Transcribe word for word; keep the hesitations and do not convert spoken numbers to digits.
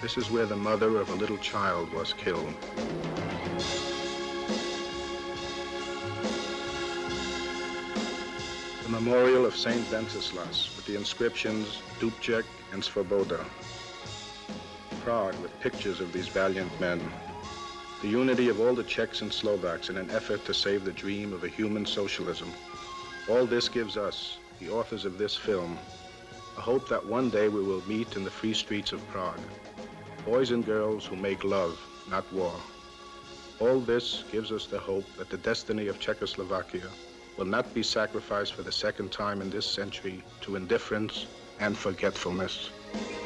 This is where the mother of a little child was killed. The memorial of Saint Wenceslas with the inscriptions Dubček and Svoboda. Prague with pictures of these valiant men. The unity of all the Czechs and Slovaks in an effort to save the dream of a human socialism. All this gives us, the authors of this film, a hope that one day we will meet in the free streets of Prague. Boys and girls who make love, not war. All this gives us the hope that the destiny of Czechoslovakia will not be sacrificed for the second time in this century to indifference and forgetfulness.